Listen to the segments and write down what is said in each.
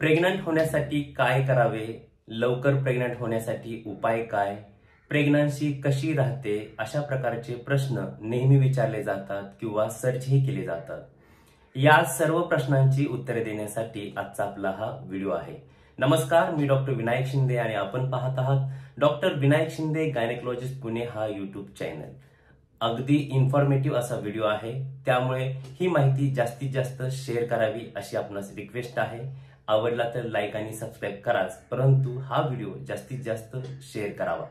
Pregnant होण्यासाठी काय करावे, लवकर प्रेग्नंट होण्यासाठी उपाय काय, प्रेग्नन्सी कशी राहते, अशा प्रकारचे प्रश्न नेहमी विचारले जातात किंवा सर्चही केले जातात। या सर्व प्रश्नांची उत्तरे देण्यासाठी आजचा आपला हा व्हिडिओ आहे। नमस्कार, मी डॉक्टर विनायक शिंदे आणि आपण पाहत आहात डॉक्टर विनायक शिंदे गायनेकोलॉजिस्ट पुणे हा यूट्यूब चॅनल। अगदी इन्फॉर्मेटिव्ह असा व्हिडिओ आहे, त्यामुळे ही माहिती जास्तीत जास्त शेअर करावी अशी आपणास रिक्वेस्ट आहे। आवडला तर लाईक आणि सबस्क्राईब कराच, परंतु हा व्हिडिओ जास्तीत जास्त शेअर करावा।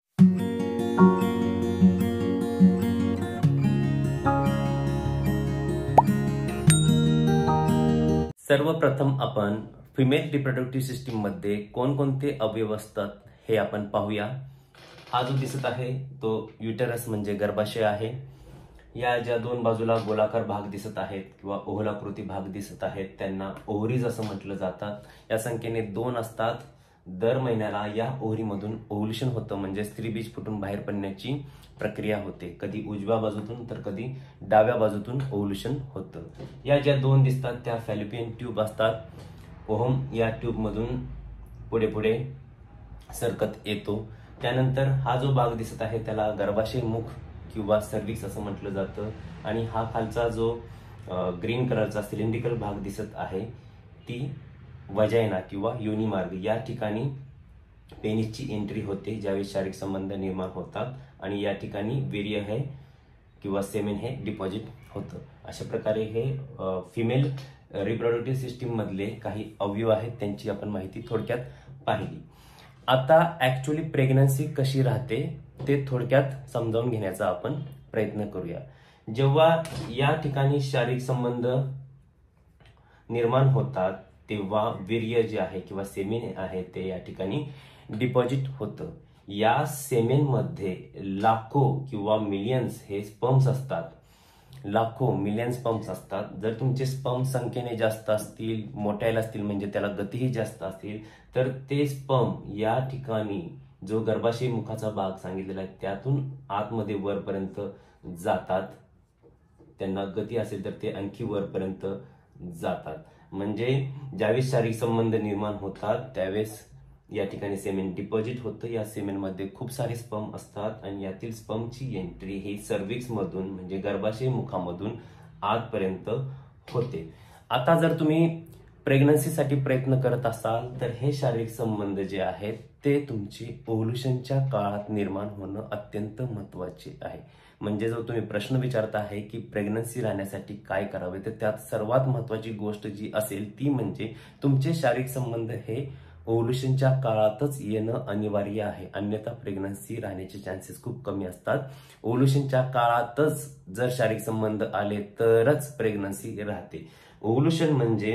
सर्वप्रथम आपण फिमेल रिप्रोडक्टिव्ह सिस्टीम मध्ये कोणकोणते अवयव असतात हे आपण पाहूया। हा जो दिसत आहे तो युटेरस म्हणजे गर्भाशय आहे। या ज्या दोन बाजूला गोलाकार भाग दिसत आहेत किंवा ओव्हलाकृती भाग दिसत आहेत त्यांना ओव्हरीज असं म्हटलं जातात। या संख्येने 2 असतात। दर महिन्याला या ओव्हरीमधून ओव्ह्युलेशन होतं, म्हणजे स्त्रीबीज फुटून बाहेर पडण्याची प्रक्रिया होते। कधी उजव्या बाजूतून तर कधी डाव्या बाजूतून ओव्ह्युलेशन होतं। या ज्या 2 दिसतात त्या फॅलोपियन ट्यूब असतात। ओव्हम या ट्यूब मधून पुढे पुढे सरकत येतो। त्यानंतर हा जो भाग दिसत आहे त्याला गर्भाशय मुख किंवा सर्व्हिक्स असं म्हटलं जातं। आणि हा खालचा जो ग्रीन कलरचा सिलेंड्रिकल भाग दिसत आहे ती वजायना किंवा योनी मार्ग, या ठिकाणी पेनिसची एंट्री होते ज्यावेळी शारीरिक संबंध निर्माण होतात आणि या ठिकाणी वीर्य हे किंवा सेमेन हे डिपॉझिट होतं। अशा प्रकारे हे फिमेल रिप्रोडक्टिव्ह सिस्टीम मधले काही अवयव आहेत, त्यांची आपण माहिती थोडक्यात पाहिली। आता ऍक्च्युअली प्रेग्नन्सी कशी राहते ते थोडक्यात समजावून घेण्याचा आपण प्रयत्न करूया। जेव्हा या ठिकाणी शारीरिक संबंध निर्माण होतात तेव्हा वीर्य जे आहे किंवा सेमेन आहे ते या ठिकाणी डिपॉझिट होतं। या सेमेन मध्ये लाखो किंवा मिलियन्स हे स्पर्म्स असतात। लाखो मिलियन स्पर्म्स असतात। जर तुमचे स्पर्म संख्येने जास्त असतील, मोठ्याला असतील, म्हणजे त्याला गतीही जास्त असतील, तर ते स्पर्म या ठिकाणी जो गर्भाशय मुखाचा भाग सांगितलेला आहे त्यातून आतमध्ये वरपर्यंत जातात। त्यांना गती असेल तर ते आणखी वरपर्यंत जातात। म्हणजे ज्यावेळेस शारीरिक संबंध निर्माण होतात त्यावेळेस या ठिकाणी सेमेन डिपॉझिट होतं। या सेमेन मध्ये खूप सारे स्पर्म असतात आणि यातील स्पर्मची एंट्री ही सर्व्हिक्स मधून म्हणजे गर्भाशय मुखामधून आतपर्यंत होते। आता जर तुम्ही प्रेग्नन्सीसाठी प्रयत्न करत असाल तर हे शारीरिक संबंध जे आहेत ते तुमची ओव्ह्युलेशनच्या काळात निर्माण होणं अत्यंत महत्त्वाचे आहे। म्हणजे जो तुम्ही प्रश्न विचारता आहे की प्रेग्नन्सी राहण्यासाठी काय करावे, तर त्यात सर्वात महत्त्वाची गोष्ट जी असेल ती म्हणजे तुमचे शारीरिक संबंध हे ओव्ह्युलेशनच्या काळातच येणं अनिवार्य आहे, अन्यथा प्रेग्नन्सी राहण्याचे चान्सेस खूप कमी असतात। ओव्ह्युलेशनच्या काळातच जर शारीरिक संबंध आले तरच प्रेग्नन्सी राहते। ओव्ह्युलेशन म्हणजे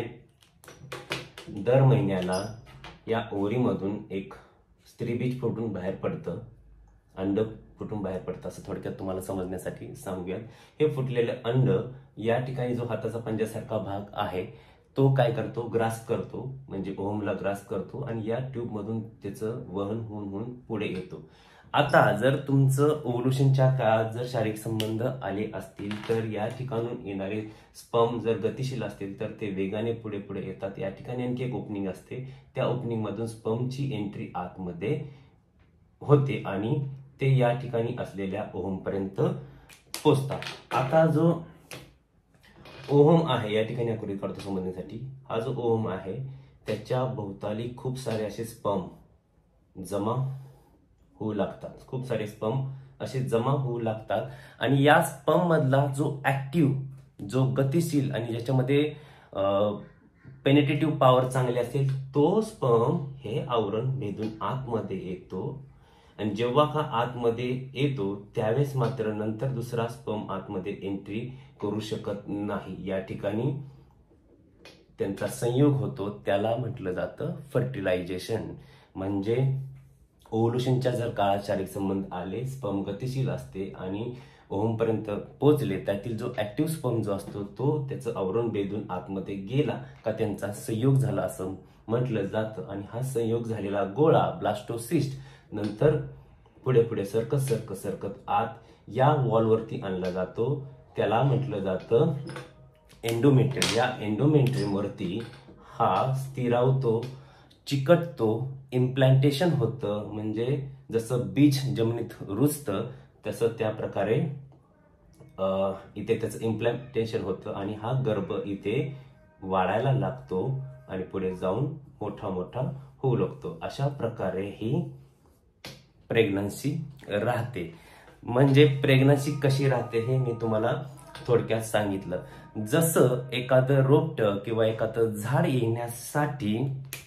दर महिन्याला या ओव्हरीमधून एक स्त्रीबीज फुटून बाहेर पडतं, अंड फुटून बाहेर पडतं, असं थोडक्यात तुम्हाला समजण्यासाठी सांगूयात। हे फुटलेले अंड या ठिकाणी जो हाताचा पंजासारखा भाग आहे तो काय करतो, ग्रास करतो, म्हणजे ओव्हमला ग्रास करतो आणि या ट्यूब मधून त्याचं वहन होऊन पुढे येतो। आता जर तुमचं ओव्ह्युलेशनच्या काळात जर शारीरिक संबंध आले असतील तर या ठिकाणून येणारे स्पर्म जर गतिशील असतील तर ते वेगाने पुढे पुढे येतात। या ठिकाणी आणखी एक ओपनिंग असते, त्या ओपनिंग मधून स्पर्मची एंट्री आतमध्ये होते आणि ते या ठिकाणी असलेल्या ओव्हम पर्यंत पोहोचतात। आता जो ओव्हम आहे या ठिकाणी आकृती काढतो समजण्यासाठी, हा जो ओव्हम आहे त्याच्या भोवताली खूप सारे असे स्पर्म जमा होऊ लागतात। खूप सारे स्पर्म असे जमा होऊ लागतात आणि या स्पर्म मधला जो ऍक्टिव्ह, जो गतिशील आणि ज्याच्यामध्ये पेनिट्रेटिव्ह पॉवर चांगली असेल तो स्पर्म हे आवरण भेदून आतमध्ये येतो आणि जेव्हा हा आतमध्ये येतो त्यावेळेस मात्र नंतर दुसरा स्पर्म आतमध्ये एंट्री करू शकत नाही। या ठिकाणी त्यांचा संयोग होतो, त्याला म्हटलं जातं फर्टिलायझेशन। म्हणजे ओव्ह्युलेशनच्या जर काळात शारीरिक संबंध आले, स्पर्म गतिशील असते आणि ओव्हम पर्यंत पोहोचले, त्यातील जो ऍक्टिव्ह स्पर्म जो असतो तो त्याचं आवरण भेदून आतमध्ये गेला का त्यांचा संयोग झाला असं म्हटलं जातं। आणि हा संयोग झालेला गोळा ब्लास्टोसिस्ट नंतर पुढे पुढे सरकत आत या वॉलवरती आणला जातो, त्याला म्हटलं जातं एंडोमेट्रियम। या एंडोमेट्रियम वरती हा स्थिरावतो, चिकटतो, इम्प्लांटेशन होतं, म्हणजे जसं बीज जमिनीत रुजतं तसं त्या प्रकारे इथे त्याचं इम्प्लांटेशन होतं आणि हा गर्भ इथे वाढायला लागतो आणि पुढे जाऊन मोठा मोठा होऊ लागतो. अशा प्रकारे ही प्रेग्नन्सी राहते. म्हणजे प्रेग्नन्सी कशी राहते हे मी तुम्हाला थोडक्यात सांगितलं. जसं एखादं रोपटं किंवा एखादं झाड येण्यासाठी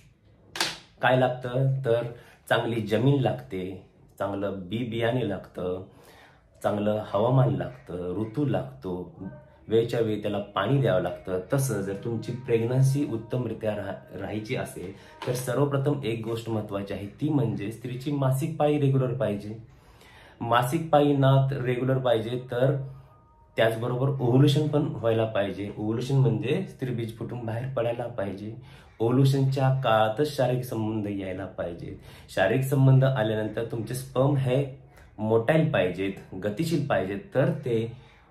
काय लागतं, तर चांगली जमीन लागते, चांगलं बियाणे लागतं, चांगलं हवामान लागतं, ऋतू लागतो, वेळच्या वेळी त्याला पाणी द्यावं लागतं. तसं जर तुमची प्रेग्नन्सी उत्तमरित्या राहायची असेल तर सर्वप्रथम एक गोष्ट महत्वाची आहे, ती म्हणजे स्त्रीची मासिक पाळी रेग्युलर पाहिजे. मासिक पाळी ना रेग्युलर पाहिजे तर त्याचबरोबर ओव्ह्युलेशन पण व्हायला पाहिजे. ओव्ह्युलेशन म्हणजे स्त्रीबीज फुटून बाहेर पडायला पाहिजे. ओव्ह्युलेशनच्या काळातच शारीरिक संबंध यायला पाहिजे. शारीरिक संबंध आल्यानंतर तुमचे स्पर्म हे मोटाईल पाहिजेत, गतिशील पाहिजेत, तर ते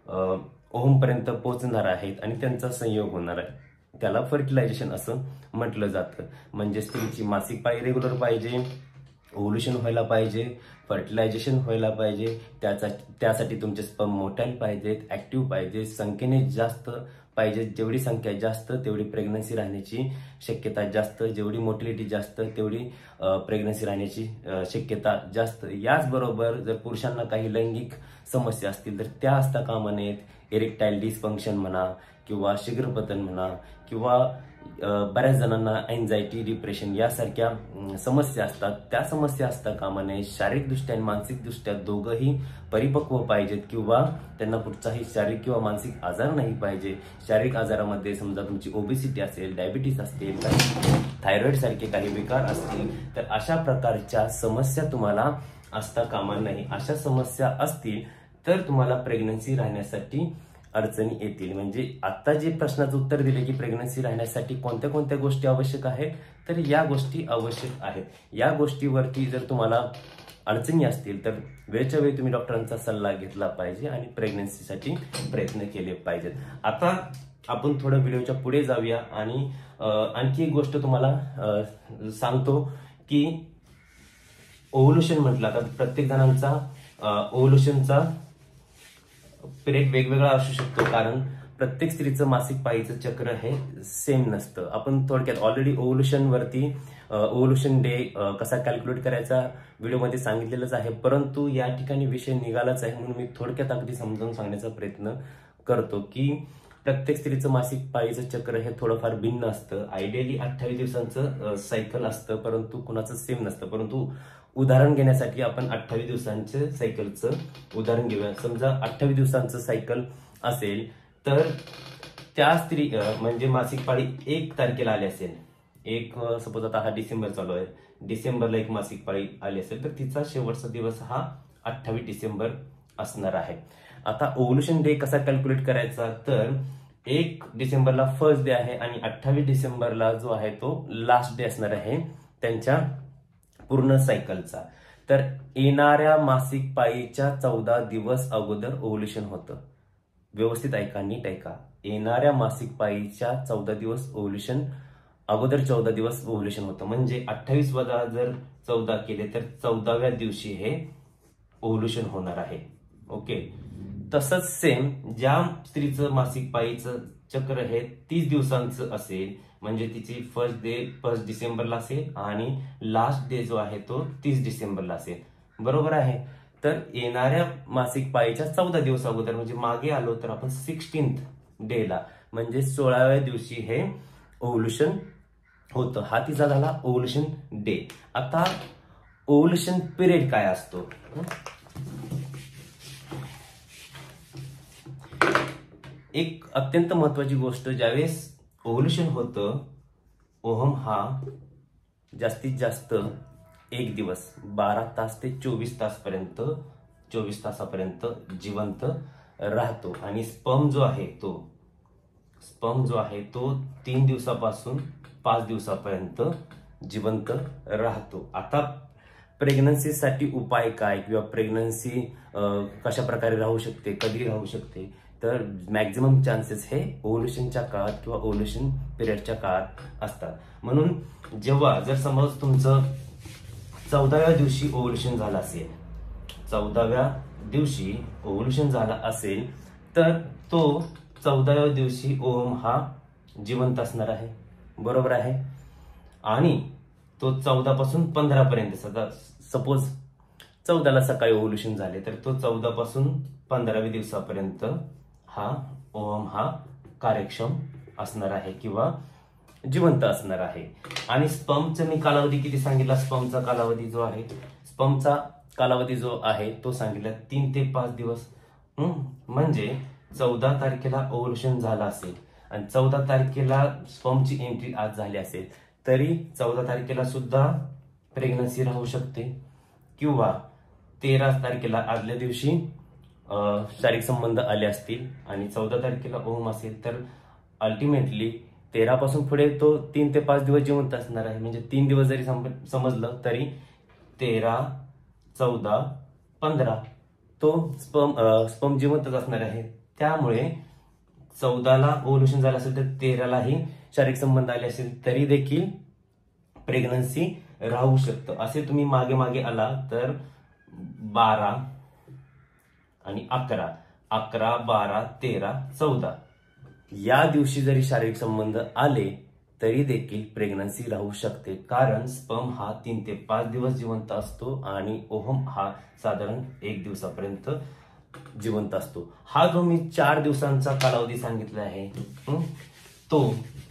ओव्हमपर्यंत पोहोचणार आहेत आणि त्यांचा संयोग होणार आहे. त्याला फर्टिलायझेशन असं म्हटलं जातं. म्हणजे स्त्रीची मासिक पाळी रेग्युलर पाहिजे, ओव्ह्युलेशन व्हायला पाहिजे, फर्टिलायझेशन व्हायला पाहिजे, त्यासाठी तुमचे स्पर्म मोटाईल पाहिजेत, ऍक्टिव्ह पाहिजे, संख्येने जास्त पाहिजे. जेवढी संख्या जास्त तेवढी प्रेग्नन्सी राहण्याची शक्यता जास्त, जेवढी मोटिलिटी जास्त तेवढी प्रेग्नन्सी राहण्याची शक्यता जास्त. याचबरोबर जर पुरुषांना काही लैंगिक समस्या असतील तर त्या असता कामा नयेत. इरेक्टाईल डिस्फंक्शन म्हणा किंवा शीघ्रपतन म्हणा किंवा बऱ्याच जणांना एन्झायटी, डिप्रेशन यासारख्या समस्या असतात, त्या समस्या असता कामा नये. शारीरिकदृष्ट्या आणि मानसिकदृष्ट्या दोघंही परिपक्व पाहिजेत किंवा त्यांना कुठचाही शारीरिक किंवा मानसिक आजार नाही पाहिजे. शारीरिक आजारामध्ये समजा तुमची ओबेसिटी असेल, डायबिटीस असेल, थायरॉइड सारखे काही विकार असतील तर अशा प्रकारच्या समस्या तुम्हाला असता कामा नाही. अशा समस्या असतील तर तुम्हाला प्रेग्नन्सी राहण्यासाठी अडचणी येतील. म्हणजे आता जे प्रश्नाचं उत्तर दिले की प्रेग्नन्सी राहण्यासाठी कोणत्या कोणत्या गोष्टी आवश्यक आहेत, तर या गोष्टी आवश्यक आहेत. या गोष्टीवरती जर तुम्हाला अडचणी असतील तर वेळच्या वेळी तुम्ही डॉक्टरांचा सल्ला घेतला पाहिजे आणि प्रेग्नन्सीसाठी प्रयत्न केले पाहिजेत. आता आपण थोडं व्हिडिओच्या पुढे जाऊया आणि आणखी एक गोष्ट तुम्हाला सांगतो की ओव्ह्युलेशन म्हटलं, आता प्रत्येक जणांचा ओव्ह्युलेशनचा पिरियड वेगवेगळा असू शकतो, कारण प्रत्येक स्त्रीचं मासिक पाळीचं चक्र हे सेम नसतं. आपण थोडक्यात ऑलरेडी ओव्ह्युलेशन डे कसा कॅल्क्युलेट करायचा व्हिडिओमध्ये सांगितलेलंच आहे, परंतु या ठिकाणी विषय निघालाच आहे म्हणून मी थोडक्यात अगदी समजावून सांगण्याचा प्रयत्न करतो की प्रत्येक स्त्रीचं मासिक पाळीचं चक्र हे थोडंफार भिन्न असतं. आयडियली 28 दिवसांचं सायकल असतं, परंतु कुणाचं सेम नसतं. परंतु उदाहरण घेण्यासाठी आपण 28 दिवसांचं सायकलचं उदाहरण घेऊया. समजा 28 दिवसांचं सायकल असेल तर त्या स्त्री म्हणजे मासिक पाळी 1 तारखेला आली असेल, सपोज आता हा डिसेंबर चालू आहे, डिसेंबरला एक मासिक पाळी आली असेल तर तिचा शेवटचा दिवस हा 28 डिसेंबर असणार आहे. आता ओव्ह्युलेशन डे कसा कॅल्क्युलेट करायचा, तर 1 डिसेंबरला फर्स्ट डे आहे आणि 28 डिसेंबरला जो आहे तो लास्ट डे असणार आहे त्यांच्या पूर्ण सायकलचा. तर येणाऱ्या मासिक पाळीच्या 14 दिवस अगोदर ओव्ह्युलेशन होतं. व्यवस्थित ऐका, नीट ऐका. येणाऱ्या मासिक पाळीच्या 14 दिवस ओव्ह्युलेशन अगोदर 14 दिवस ओव्ह्युलेशन होतं. म्हणजे 28 वजा जर 14 केले तर 14व्या दिवशी हे ओव्ह्युलेशन होणार आहे. ओके. तसंच सेम ज्या स्त्रीचं मासिक पाळीचं चक्र हे 30 दिवसांचं असेल, म्हणजे तिची फर्स्ट डिसेंबरला असेल आणि लास्ट डे जो आहे तो 30 डिसेंबरला असेल, बरोबर आहे. तर येणाऱ्या मासिक पाळीच्या 14 दिवस अगोदर म्हणजे मागे आलो तर आपण 16th डेला म्हणजे 16व्या दिवशी हे ओव्ह्युलेशन होतं. हा तिचा झाला ओव्ह्युलेशन डे. आता ओव्ह्युलेशन पिरियड काय असतो, एक अत्यंत महत्वाची गोष्ट, ज्यावेळेस ओव्ह्युलेशन होतं ओहम हा जास्तीत जास्त 1 दिवस 12 तास ते 24 तासापर्यंत जिवंत राहतो आणि स्पर्म जो आहे तो 3 दिवसापासून 5 दिवसापर्यंत जिवंत राहतो. आता प्रेग्नन्सीसाठी उपाय काय किंवा प्रेग्नन्सी कशा प्रकारे राहू शकते, कधी राहू शकते, तर मॅक्झिमम चान्सेस हे ओव्ह्युलेशनच्या काळात किंवा ओव्ह्युलेशन पिरियडच्या काळात असतात. म्हणून जेव्हा जर समज तुमचं 14व्या दिवशी ओव्ह्युलेशन झालं असेल, 14व्या दिवशी ओव्ह्युलेशन झाला असेल, तर तो 14व्या दिवशी ओव्हम हा जिवंत असणार आहे, बरोबर आहे. आणि तो 14 पासून 15 पर्यंत, सपोज 14ला सकाळी ओव्ह्युलेशन झाले, तर तो 14 पासून 15व्या दिवसापर्यंत हा ओव्हम हा कार्यक्षम असणार आहे किंवा जिवंत असणार आहे. आणि स्पर्मचा मी कालावधी किती सांगितला? स्पर्मचा कालावधी जो आहे तो सांगितला 3 ते 5 दिवस. म्हणजे 14 तारखेला ओव्ह्युलेशन झालं असेल आणि 14 तारखेला स्पर्मची एंट्री आज झाली असेल, तरी 14 तारखेला सुद्धा प्रेग्नन्सी राहू शकते. किंवा 13 तारखेला आदल्या दिवशी शारीरिक संबंध आले असतील आणि 14 तारखेला ओव्हम असेल, तर अल्टिमेटली 13 पासून पुढे तो 3 ते 5 दिवस जिवंत असणार आहे. म्हणजे 3 दिवस जरी समजलं तरी 13, 14, 15 तो स्पर्म जिवंतच असणार आहे. त्यामुळे 14ला ओव्ह्युलेशन झालं असेल तर 13लाही शारीरिक संबंध आले असेल तरी देखील प्रेग्नन्सी राहू शकतं. असे तुम्ही मागे मागे आला तर 12 आणि 11, 12, 13, 14 या दिवशी जरी शारीरिक संबंध आले तरी देखील प्रेग्नन्सी राहू शकते. कारण स्पर्म हा 3 ते 5 दिवस जिवंत असतो आणि ओव्हम हा साधारण 1 दिवसापर्यंत जिवंत असतो. हा जो मी 4 दिवसांचा कालावधी सांगितला आहे तो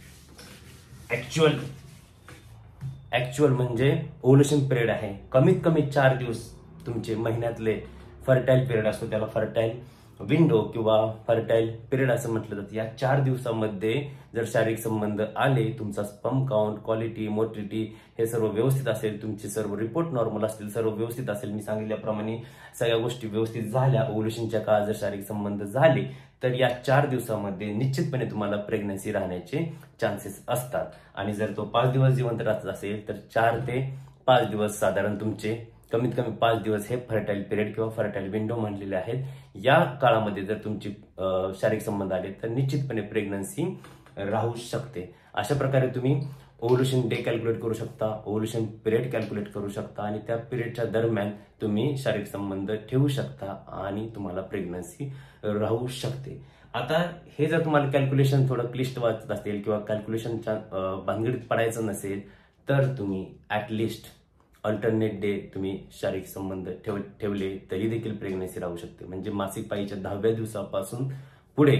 ऍक्च्युअल म्हणजे ओव्ह्युलेशन पिरियड आहे. कमीत कमी 4 दिवस तुमचे महिन्यातले फर्टाईल पिरियड असतो, त्याला फर्टाईल विंडो किंवा फर्टाईल पिरियड असं म्हटलं जातं. या 4 दिवसामध्ये जर शारीरिक संबंध आले, तुमचा स्पर्म काउंट, क्वालिटी, मोटिलिटी हे सर्व व्यवस्थित असेल, तुमचे सर्व रिपोर्ट नॉर्मल असतील, सर्व व्यवस्थित असेल, मी सांगितल्याप्रमाणे सगळ्या गोष्टी व्यवस्थित झाल्या, ओव्ह्युलेशनच्या काळात जर शारीरिक संबंध झाले, तर या 4 दिवसामध्ये निश्चितपणे तुम्हाला प्रेग्नन्सी राहण्याचे चान्सेस असतात. आणि जर तो 5 दिवस जिवंत राहत असेल तर 4 ते 5 दिवस साधारण तुमचे कमीत कमी 5 दिवस हे फर्टाईल पिरियड किंवा फर्टाईल विंडो म्हणलेले आहेत. या काळामध्ये जर तुमची शारीरिक संबंध आले तर निश्चितपणे प्रेग्नन्सी राहू शकते. अशा प्रकारे तुम्ही ओव्ह्युलेशन डे कॅल्क्युलेट करू शकता, ओव्ह्युलेशन पिरियड कॅल्क्युलेट करू शकता आणि त्या पिरियडच्या दरम्यान तुम्ही शारीरिक संबंध ठेवू शकता आणि तुम्हाला प्रेग्नन्सी राहू शकते. आता हे जर तुम्हाला कॅल्क्युलेशन थोडं क्लिष्ट वाटत असेल किंवा कॅल्क्युलेशनच्या भानगडीत पडायचं नसेल, तर तुम्ही ऍटलिस्ट अल्टरनेट डे तुम्ही शारीरिक संबंध ठेवले तरी देखील प्रेग्नन्सी राहू शकते. म्हणजे मासिक पाळीच्या 10व्या दिवसापासून पुढे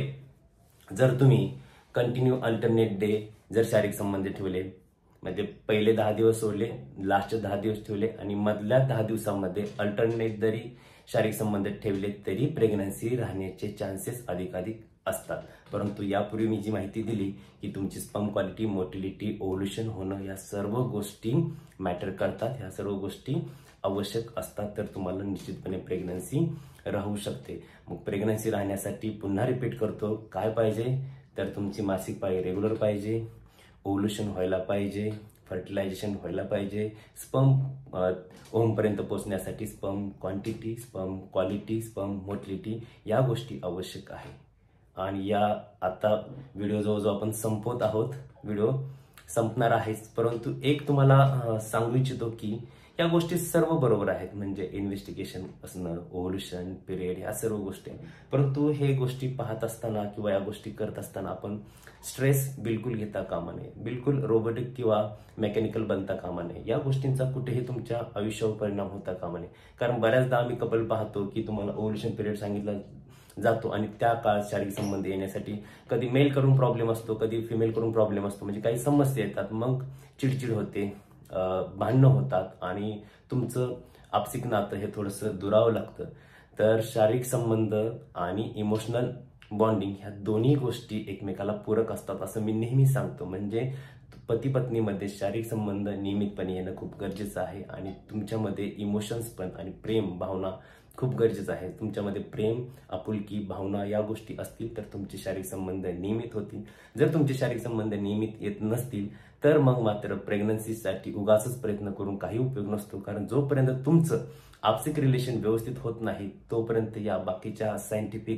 जर तुम्ही कंटिन्यू अल्टरनेट डे जर शारीरिक संबंध ठेवले, म्हणजे पहिले 10 दिवस सोडले, लास्टचे 10 दिवस ठेवले आणि मधल्या 10 दिवसामध्ये अल्टरनेट जरी शारीरिक संबंध ठेवले तरी प्रेग्नन्सी राहण्याचे चान्सेस अधिकाधिक असतात. परंतु यापूर्वी मी जी माहिती दिली की तुमची स्पर्म क्वालिटी, मोटिलिटी, ओव्ह्युलेशन होणं या सर्व गोष्टी मॅटर करतात, ह्या सर्व गोष्टी आवश्यक असतात, तर तुम्हाला निश्चितपणे प्रेग्नन्सी राहू शकते. मग प्रेग्नन्सी राहण्यासाठी पुन्हा रिपीट करतो, काय पाहिजे तर तुमची मासिक पाळी रेग्युलर पाहिजे, ओव्ह्युलेशन व्हायला पाहिजे, फर्टिलायझेशन व्हायला पाहिजे, स्पर्म ओव्हमपर्यंत पोहोचण्यासाठी sperm quantity, sperm quality, sperm motility या गोष्टी आवश्यक आहे. आणि या आता व्हिडिओ जवळजवळ आपण संपवत आहोत, व्हिडिओ संपणार आहेच, परंतु एक तुम्हाला सांगू इच्छितो की या गोष्टी सर्व बरोबर आहेत, म्हणजे इन्व्हेस्टिगेशन असणं, ओव्ह्युलेशन पिरियड या सर्व गोष्टी, परंतु हे गोष्टी पाहत असताना किंवा या गोष्टी करत असताना आपण स्ट्रेस बिलकुल घेता कामा नये, बिलकुल रोबोटिक किंवा मेकॅनिकल बनता कामा नये. या गोष्टींचा कुठेही तुमच्या आयुष्यावर परिणाम होता कामा नये. कारण बऱ्याचदा आम्ही कपल पाहतो की तुम्हाला ओव्ह्युलेशन पिरियड सांगितला जातो आणि त्या काळात शारीरिक संबंध येण्यासाठी कधी मेल कडून प्रॉब्लेम असतो, कधी फिमेल कडून प्रॉब्लेम असतो, म्हणजे काही समस्या येतात, मग चिडचिड होते, भांडणं होतात आणि तुमचं आपसिक नातं हे थोडंसं दुरावं लागतं. तर शारीरिक संबंध आणि इमोशनल बॉन्डिंग ह्या दोन्ही गोष्टी एकमेकाला पूरक असतात असं मी नेहमी सांगतो. म्हणजे पती पत्नीमध्ये शारीरिक संबंध नियमितपणे येणं खूप गरजेचं आहे आणि तुमच्यामध्ये इमोशन्स पण आणि प्रेम भावना खूप गरजेचं आहे. तुमच्यामध्ये प्रेम, आपुलकी, भावना या गोष्टी असतील तर तुमचे शारीरिक संबंध नियमित होतील. जर तुमचे शारीरिक संबंध नियमित येत नसतील तर मग मात्र प्रेग्नन्सीसाठी उगाचच प्रयत्न करून काही उपयोग नसतो. कारण जोपर्यंत तुमचं आपसिक रिलेशन व्यवस्थित होत नाही तोपर्यंत या बाकीच्या सायंटिफिक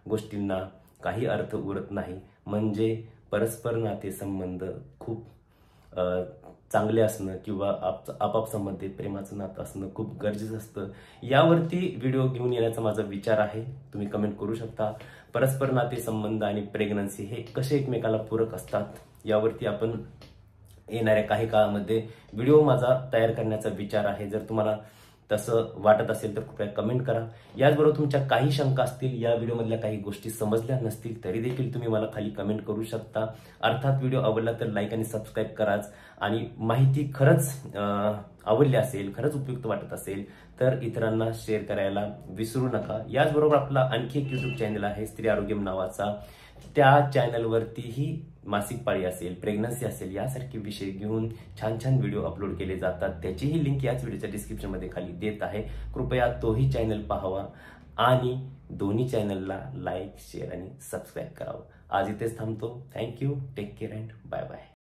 गोष्टींना काही अर्थ उरत नाही. म्हणजे परस्पर नातेसंबंध खूप चांगले असणं किंवा आपापसामध्ये प्रेमाचं नातं असणं खूप गरजेचं असतं. यावरती व्हिडिओ घेऊन येण्याचा माझा विचार आहे. तुम्ही कमेंट करू शकता. परस्पर नातेसंबंध आणि प्रेग्नन्सी हे कसे एकमेकाला पूरक असतात यावरती आपण येणाऱ्या काही काळामध्ये व्हिडिओ माझा तयार करण्याचा विचार आहे. जर तुम्हाला तसं वाटत असेल तर कृपया कमेंट करा. याचबरोबर तुमच्या काही शंका असतील, या व्हिडिओमधल्या काही गोष्टी समजल्या नसतील तरी देखील तुम्ही मला खाली कमेंट करू शकता. अर्थात व्हिडिओ आवडला तर लाईक आणि सबस्क्राईब कराच. आणि माहिती खरंच आवडली असेल, खरंच उपयुक्त वाटत असेल तर इतरांना शेअर करायला विसरू नका. याचबरोबर आपला आणखी एक युट्यूब चॅनल आहे स्त्री आरोग्यम नावाचा. त्या चॅनलवरतीही मासिक पाळी असेल, प्रेग्नन्सी असेल यासारखे विषय घेऊन छान छान व्हिडिओ अपलोड केले जातात. त्याचीही लिंक याच व्हिडिओच्या डिस्क्रिप्शनमध्ये खाली देत आहे. कृपया तोही चॅनल पाहावा आणि दोन्ही चॅनलला लाईक, शेअर आणि सबस्क्राईब करावं. आज इथेच थांबतो. Thank you. Take care and bye bye.